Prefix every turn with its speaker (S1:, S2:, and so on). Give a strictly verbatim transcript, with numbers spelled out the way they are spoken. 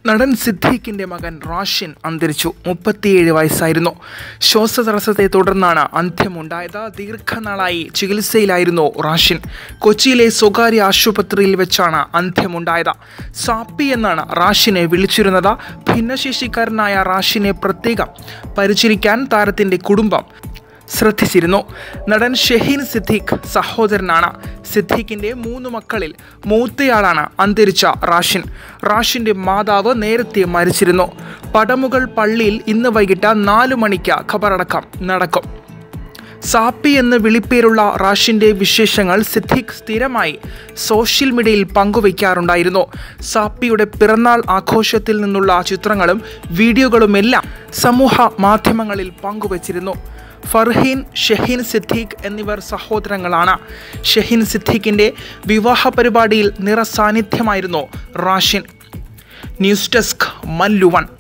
S1: നടൻ സിദ്ദീഖിന്റെ മകൻ റാഷിൻ അന്തരിച്ചു. മുപ്പത്തിയേഴ് വയസ്സായിരുന്നു. ശ്വാസതടസ്സത്തെ തുടർന്നാണ് അന്ത്യമുണ്ടായത്. ദീർഘനാളായി ചികിത്സയിലായിരുന്നു റാഷിൻ. കൊച്ചിയിലെ സ്വകാര്യ ആശുപത്രിയിൽ വെച്ചാണ് അന്ത്യമുണ്ടായത്. സാപ്പി എന്നാണ് റാഷിനെ വിളിച്ചിരുന്നത്. ഭിന്നശേഷിക്കാരനായ റാഷിനെ പ്രത്യേകം പരിചരിക്കാൻ താരത്തിന്റെ കുടുംബം ശ്രദ്ധിച്ചിരുന്നു. നടൻ ഷഹീൻ സിദ്ദീഖ് സഹോദരനാണ്. സിദ്ദീഖിന്റെ മൂന്ന് മക്കളിൽ മൂത്തയാളാണ് അന്തരിച്ച റാഷിൻ. റാഷിന്റെ മാതാവ് നേരത്തെ മരിച്ചിരുന്നു. പടമുകൾ പള്ളിയിൽ ഇന്ന് വൈകിട്ട് നാലു മണിക്ക് ഖബറടക്കം നടക്കും. സാപ്പി എന്ന് വിളിപ്പേരുള്ള റാഷിന്റെ വിശേഷങ്ങൾ സിദ്ദീഖ് സ്ഥിരമായി സോഷ്യൽ മീഡിയയിൽ പങ്കുവയ്ക്കാറുണ്ടായിരുന്നു. സാപ്പിയുടെ പിറന്നാൾ ആഘോഷത്തിൽ നിന്നുള്ള ചിത്രങ്ങളും വീഡിയോകളുമെല്ലാം സമൂഹ മാധ്യമങ്ങളിൽ പങ്കുവച്ചിരുന്നു. ഫർഹീൻ, ഷഹീൻ സിദ്ദീഖ് എന്നിവർ സഹോദരങ്ങളാണ്. ഷഹീൻ സിദ്ദീഖിന്റെ വിവാഹ പരിപാടിയിൽ നിറസാന്നിധ്യമായിരുന്നു Rashin. News desk Mallu one.